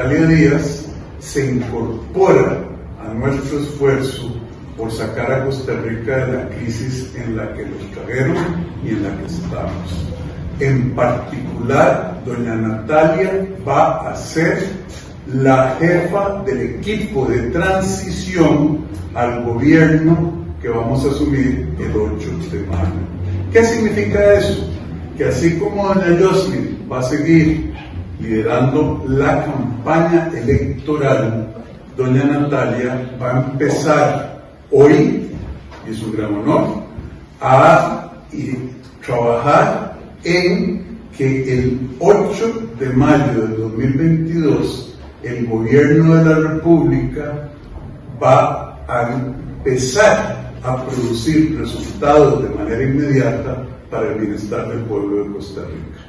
Natalia Díaz se incorpora a nuestro esfuerzo por sacar a Costa Rica de la crisis en la que nos trajeron y en la que estamos. En particular, doña Natalia va a ser la jefa del equipo de transición al gobierno que vamos a asumir el 8 de mayo. ¿Qué significa eso? Que así como doña Yosmin va a seguir liderando la campaña electoral, doña Natalia va a empezar hoy, y es un gran honor, a trabajar en que el 8 de mayo de 2022 el gobierno de la República va a empezar a producir resultados de manera inmediata para el bienestar del pueblo de Costa Rica.